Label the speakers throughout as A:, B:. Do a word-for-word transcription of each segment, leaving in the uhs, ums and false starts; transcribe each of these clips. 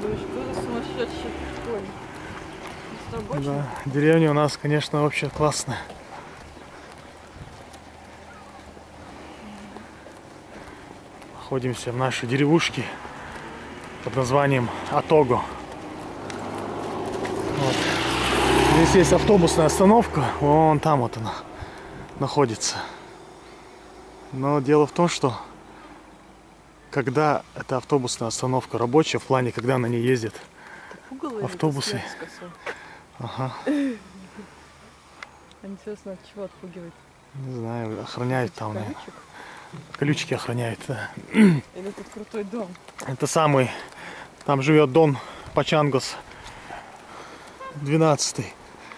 A: Что за сумасшедший конь?
B: Да, деревня у нас, конечно, вообще классная. Находимся в нашей деревушке под названием Атого. Вот. Здесь есть автобусная остановка, вон там вот она находится. Но дело в том, что когда эта автобусная остановка рабочая, в плане, когда на ней ездят автобусы. Ага.
A: Интересно, от чего отпугивает?
B: Не знаю, охраняют там, наверное. Колючки охраняют, да.
A: Или тут крутой дом?
B: Это самый, там живет Дон Пачангос двенадцатый.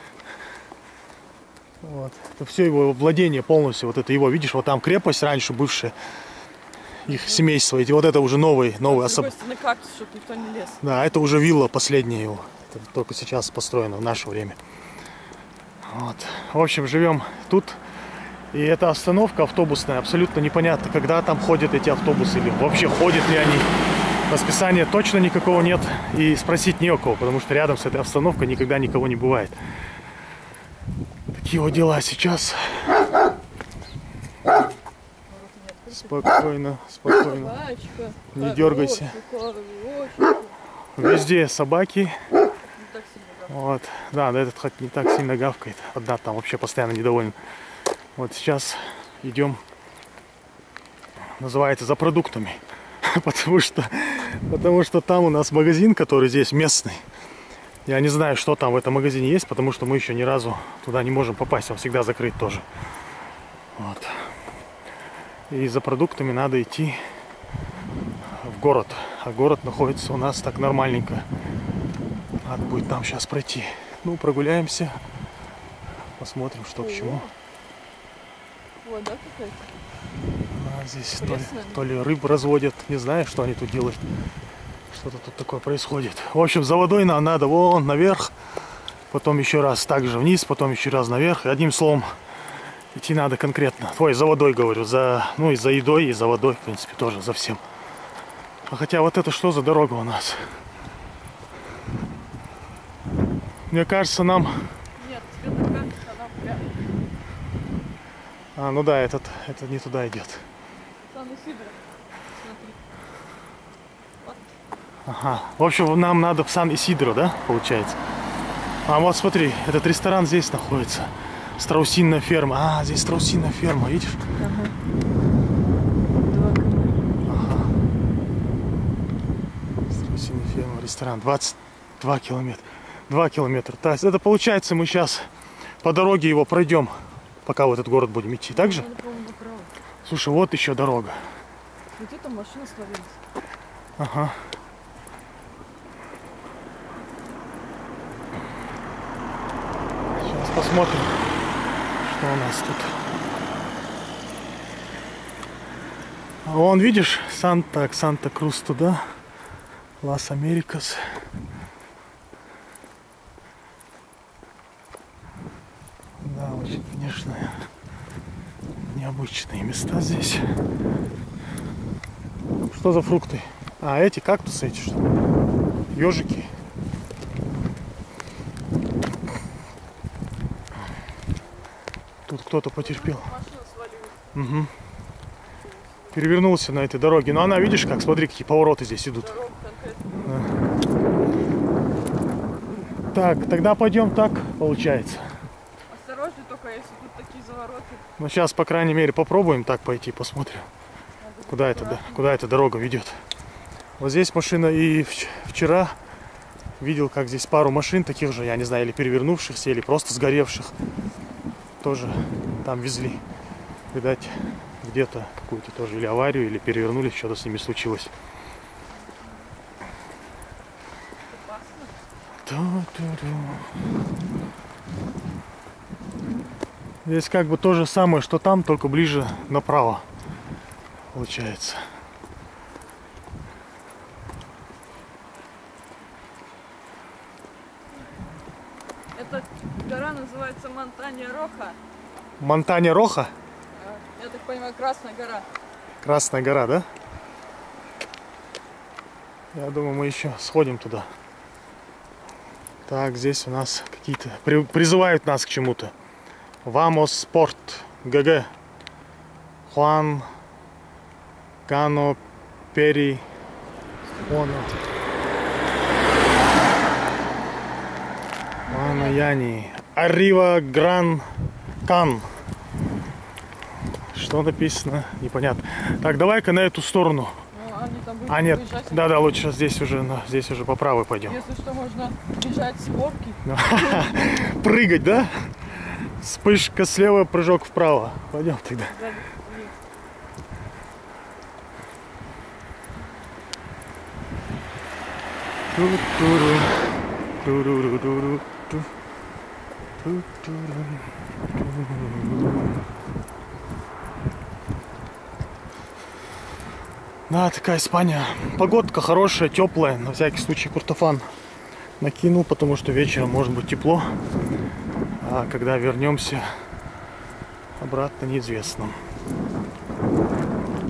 B: Вот. Это все его владение полностью. Вот это его, видишь, вот там крепость раньше бывшая. Их семейство. И вот это уже новый, новый особняк.
A: Кактус, чтобы никто не лез.
B: Да, это уже вилла последняя его. Это только сейчас построена в наше время. Вот. В общем, живем тут. И эта остановка автобусная, абсолютно непонятно, когда там ходят эти автобусы, или вообще ходят ли они. Расписания точно никакого нет. И спросить не у кого, потому что рядом с этой остановкой никогда никого не бывает. Такие вот дела сейчас. Спокойно, спокойно. Не дергайся. Везде собаки. Вот. Да, да, этот хоть не так сильно гавкает. Одна там вообще постоянно недовольна. Вот сейчас идем, называется, за продуктами. Потому что, потому что там у нас магазин, который здесь местный. Я не знаю, что там в этом магазине есть, потому что мы еще ни разу туда не можем попасть. Он всегда закрыт тоже. Вот. И за продуктами надо идти в город. А город находится у нас так нормальненько. Надо будет нам сейчас пройти. Ну, прогуляемся. Посмотрим, что к чему.
A: Вода какая-то.
B: А, здесь то ли, то ли рыбу разводят. Не знаю, что они тут делают. Что-то тут такое происходит. В общем, за водой нам надо вон наверх. Потом еще раз также вниз. Потом еще раз наверх. И одним словом, идти надо конкретно. Ой, за водой, говорю. За, ну и за едой, и за водой, в принципе, тоже за всем. А хотя вот это что за дорога у нас? Мне кажется, нам...
A: Нет, тебе так кажется, она прям.
B: А, ну да, этот, это не туда идет.
A: Сан-Исидро. Смотри. Вот.
B: Ага. В общем, нам надо в Сан-Исидро, да, получается? А вот смотри, этот ресторан здесь находится. Страусиная ферма. А, здесь страусиная ферма, видишь?
A: Ага. Два километра.
B: Ага. Страусиная ферма, ресторан. двадцать два километра. два километра. То есть это получается, мы сейчас по дороге его пройдем, пока в этот город будем идти. Так же? Слушай, вот еще дорога.
A: Где там машина свалилась?
B: Ага. Сейчас посмотрим, что у нас тут. А вон, видишь, Санта, Санта-Крус туда. Лас-Америкас. Да, очень, конечно, необычные места здесь. Что за фрукты? А, эти кактусы, эти что? Ежики. Тут кто-то потерпел. Угу. Перевернулся на этой дороге. Но она, видишь, как, смотри, какие повороты здесь идут. Да. Так, тогда пойдем так, получается.
A: Осторожно только, если тут такие завороты.
B: Ну, сейчас, по крайней мере, попробуем так пойти, посмотрим, куда эта, куда эта дорога ведет. Вот здесь машина, и вчера видел, как здесь пару машин, таких же, я не знаю, или перевернувшихся, или просто сгоревших, тоже там везли. Видать, где-то какую-то тоже или аварию, или перевернулись, что-то с ними случилось. Здесь как бы то же самое, что там, только ближе направо получается.
A: Эта гора называется Монтанья-Роха.
B: Монтанья-Роха?
A: Я так понимаю, Красная гора.
B: Красная гора, да? Я думаю, мы еще сходим туда. Так, здесь у нас какие-то при, призывают нас к чему-то. Vamos Sport, ГГ. Хуан Кано Пери Оно. Хуана Яни. Arriva Gran Can. Что написано? Непонятно. Так, давай-ка на эту сторону.
A: Ну, они там будут
B: А нет,
A: выезжать.
B: да-да, лучше здесь уже, на, здесь уже по правой пойдем.
A: Если что, можно бежать с горки.
B: Прыгать, да? Вспышка слева, прыжок вправо. Пойдем тогда.
A: Сзади.
B: Ту-туру, туру-ру-ру-ру, ту, ту-туру, туру. Да, такая Испания. Погодка хорошая, теплая. На всякий случай куртофан накинул, потому что вечером может быть тепло. А когда вернемся обратно, неизвестно. Вот.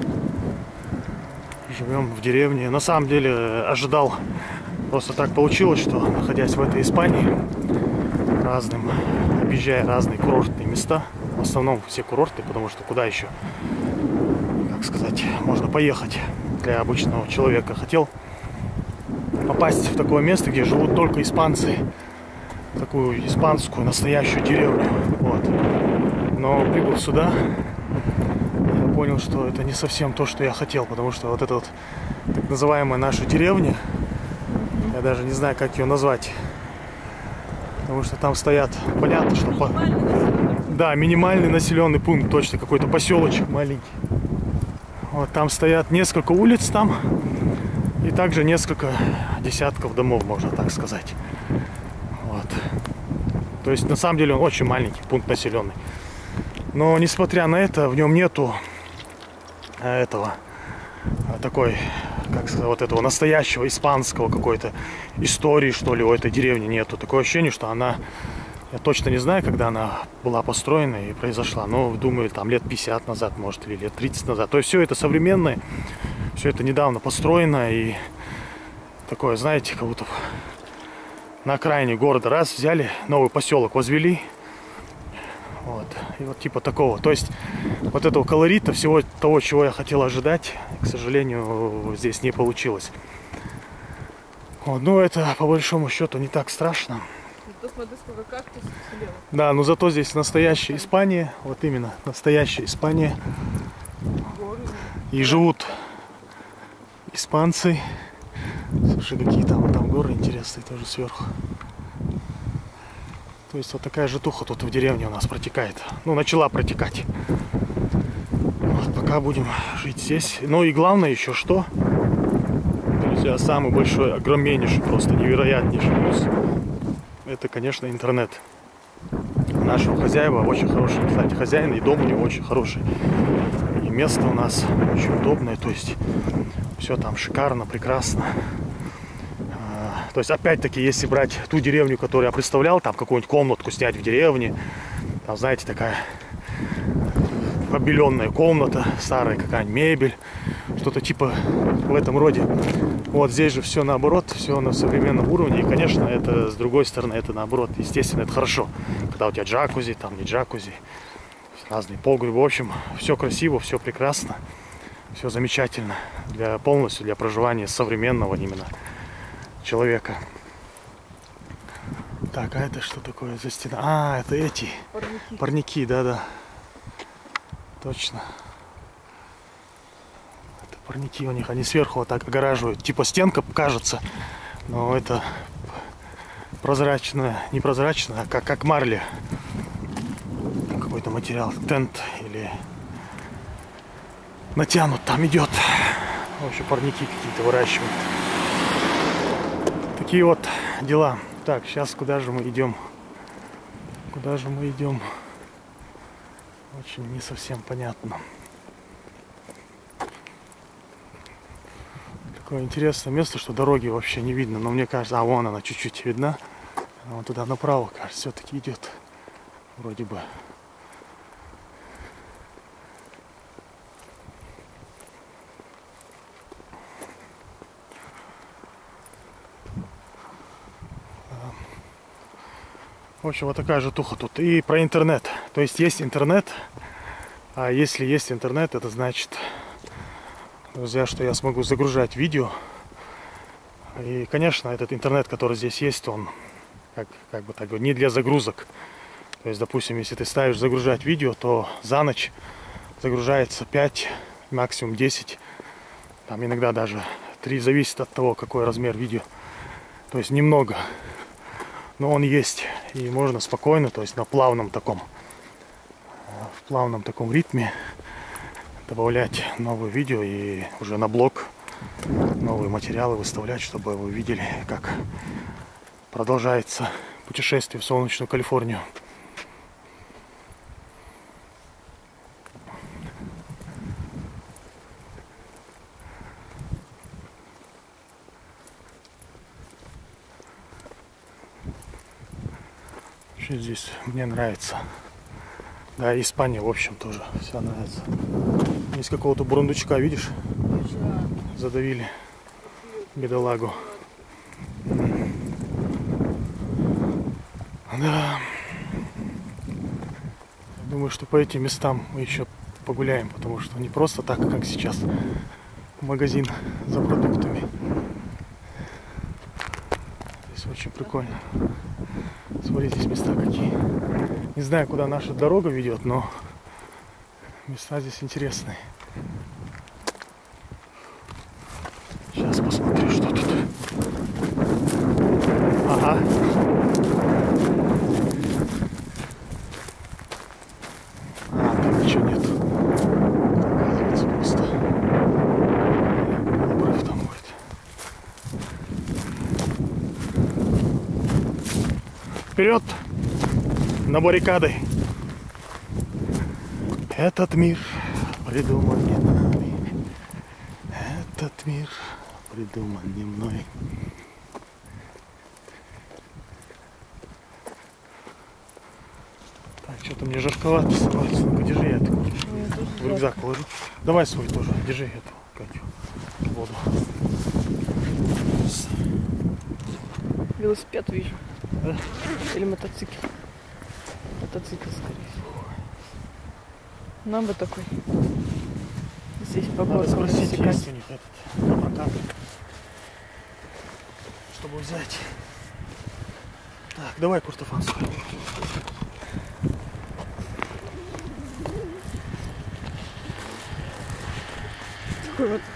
B: Живем в деревне. На самом деле ожидал, просто так получилось, что находясь в этой Испании, разным, объезжая разные курортные места, в основном все курорты, потому что куда еще, как сказать, можно поехать для обычного человека. Хотел попасть в такое место, где живут только испанцы, такую испанскую настоящую деревню. Вот. Но прибыв сюда, я понял, что это не совсем то, что я хотел, потому что вот эта вот так называемая наша деревня, я даже не знаю, как ее назвать, потому что там стоят, понятно, что по... да, минимальный населенный пункт, точно какой-то поселочек маленький. Вот там стоят несколько улиц там и также несколько десятков домов, можно так сказать. Вот. То есть на самом деле он очень маленький пункт населенный. Но несмотря на это, в нем нету этого такой, как сказать, вот этого настоящего испанского какой-то истории, что ли, у этой деревни нету. Такое ощущение, что она, я точно не знаю, когда она была построена и произошла, но думаю, там лет пятьдесят назад, может, или лет тридцать назад. То есть все это современное, все это недавно построено и такое, знаете, как будто на окраине города раз взяли, новый поселок возвели. Вот. И вот типа такого. То есть вот этого колорита, всего того, чего я хотел ожидать, к сожалению, здесь не получилось. Вот. Но это по большому счету не так страшно.
A: Зато смотри, сколько кактусов слева.
B: Да, но зато здесь настоящая Испания. Вот именно настоящая Испания.
A: Горы.
B: И живут испанцы. Слушай, какие там, там горы интересные тоже сверху. То есть вот такая житуха тут в деревне у нас протекает. Ну, начала протекать. Вот, пока будем жить здесь. Ну и главное еще что? Друзья, самый большой, огромнейший, просто невероятнейший плюс. Это, конечно, интернет. Нашего хозяева очень хороший, кстати, хозяин, и дом у него очень хороший. И место у нас очень удобное, то есть все там шикарно, прекрасно. То есть, опять-таки, если брать ту деревню, которую я представлял, там какую-нибудь комнатку снять в деревне, там, знаете, такая побеленная комната, старая какая-нибудь мебель, что-то типа в этом роде. Вот здесь же все наоборот, все на современном уровне. И, конечно, это с другой стороны, это наоборот, естественно, это хорошо. Когда у тебя джакузи, там не джакузи, разные погребы. В общем, все красиво, все прекрасно, все замечательно для полностью для проживания современного именно человека. Так, а это что такое за стена? А, это эти
A: Парники.
B: парники, да-да. Точно. Это парники у них, они сверху вот так огораживают. Типа стенка кажется, но это прозрачная, не прозрачная, а как, как марля. Какой-то материал, тент или натянут там идет. В общем, парники какие-то выращивают. Такие вот дела. Так, сейчас куда же мы идем? Куда же мы идем? Очень не совсем понятно. Такое интересное место, что дороги вообще не видно. Но мне кажется, а вон она чуть-чуть видна. А вон туда направо, кажется, все-таки идет. Вроде бы. В общем, вот такая же туха тут. И про интернет. То есть есть интернет. А если есть интернет, это значит, друзья, что я смогу загружать видео. И, конечно, этот интернет, который здесь есть, он как, как бы так говорить, не для загрузок. То есть, допустим, если ты ставишь загружать видео, то за ночь загружается пять, максимум десять. Там иногда даже три, зависит от того, какой размер видео. То есть немного. Но он есть. И можно спокойно, то есть на плавном таком, в плавном таком ритме добавлять новые видео и уже на блог новые материалы выставлять, чтобы вы видели, как продолжается путешествие в солнечную Калифорнию. Вообще здесь мне нравится. Да, и Испания, в общем, тоже вся нравится. Есть какого-то бурундучка, видишь? Задавили бедолагу. Да. Думаю, что по этим местам мы еще погуляем, потому что не просто так, как сейчас, магазин за продуктами. Здесь очень прикольно. Смотри, здесь места какие. Не знаю, куда наша дорога ведет, но места здесь интересные. Сейчас посмотрю, что тут. Ага. А, там ничего нету. Оказывается, просто обрыв там будет. Вперед! На баррикады! Этот мир придуман не нами. Этот мир придуман не мной. Так, что-то мне жарковато становится. Ну-ка, держи я эту. В рюкзак положу. Давай свой тоже. Держи эту, Катю, воду.
A: Велосипед вижу.
B: Да?
A: Или мотоцикл. Мотоцикл, скорее всего. Нам бы такой. Здесь по
B: Надо
A: городу
B: спросить,
A: рассекать.
B: есть у них этот на прокат, чтобы взять. Так, давай куртофан свой.
A: Такой мотоцикл.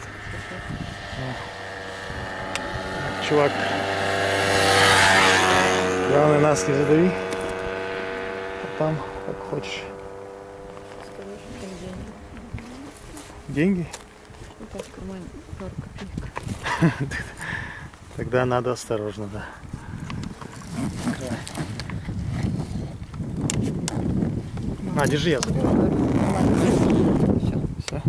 B: Так, чувак, главное, нас не задави. А там, как хочешь.
A: Скажи, что там деньги.
B: Деньги?
A: Ну так, в кармане пару копеек.
B: Тогда надо осторожно, да. На, держи, я заберу.
A: Все.
B: Все.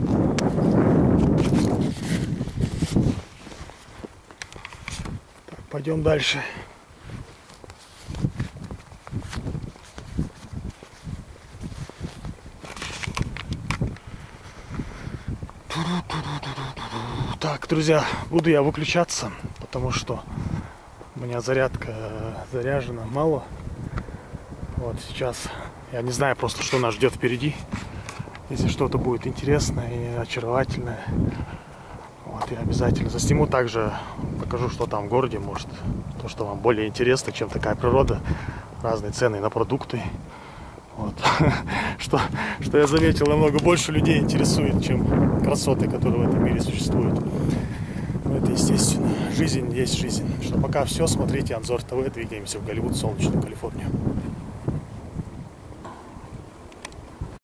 B: Так, пойдем дальше. Так, друзья, буду я выключаться, потому что у меня зарядка заряжена мало. Вот сейчас я не знаю просто, что нас ждет впереди. Если что-то будет интересное и очаровательное, вот, я обязательно засниму. Также покажу, что там в городе, может, то, что вам более интересно, чем такая природа, разные цены на продукты. Вот. Что, что я заметил, намного больше людей интересует, чем красоты, которые в этом мире существуют. Но это естественно. Жизнь есть жизнь. Что пока все, смотрите Анзор ТВ, двигаемся в Голливуд, солнечную Калифорнию.